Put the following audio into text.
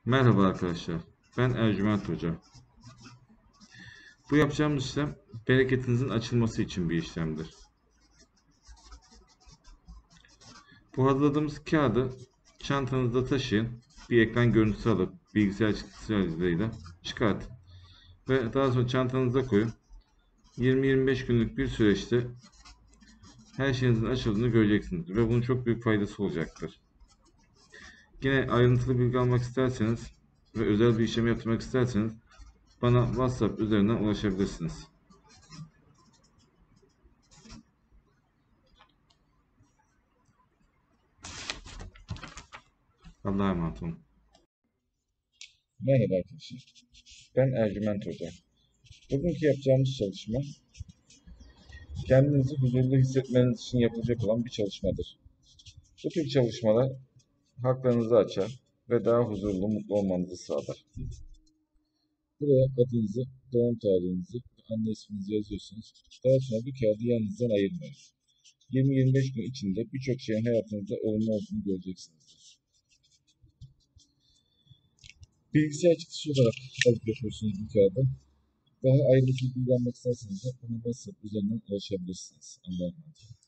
Merhaba arkadaşlar. Ben Ercüment Hoca. Bu yapacağımız işlem bereketinizin açılması için bir işlemdir. Bu hazırladığımız kağıdı çantanızda taşıyın. Bir ekran görüntüsü alıp bilgisayar çıktısı aracılığıyla çıkartın. Ve daha sonra çantanıza koyun. 20-25 günlük bir süreçte her şeyinizin açıldığını göreceksiniz. Ve bunun çok büyük faydası olacaktır. Yine ayrıntılı bilgi almak isterseniz ve özel bir işlem yaptırmak isterseniz bana WhatsApp üzerinden ulaşabilirsiniz. Allah'a emanet olun. Merhaba arkadaşlar. Ben Ercüment Hoca. Bugünkü yapacağımız çalışma kendinizi huzurlu hissetmeniz için yapılacak olan bir çalışmadır. Bu tür çalışmalar haklarınızı açar ve daha huzurlu, mutlu olmanızı sağlar. Buraya adınızı, doğum tarihinizi, anne isminizi yazıyorsunuz. Daha sonra bu kağıdı yanınızdan ayırmayın. 20-25 gün içinde birçok şeyin hayatınızda olumlu olduğunu göreceksiniz. Bilgisayar çıktısı olarak alıp yapıyorsunuz bu kağıdı. Daha ayrıntılı bilgi almak isterseniz de bana WhatsApp üzerinden ulaşabilirsiniz. Allah'a emanet olun.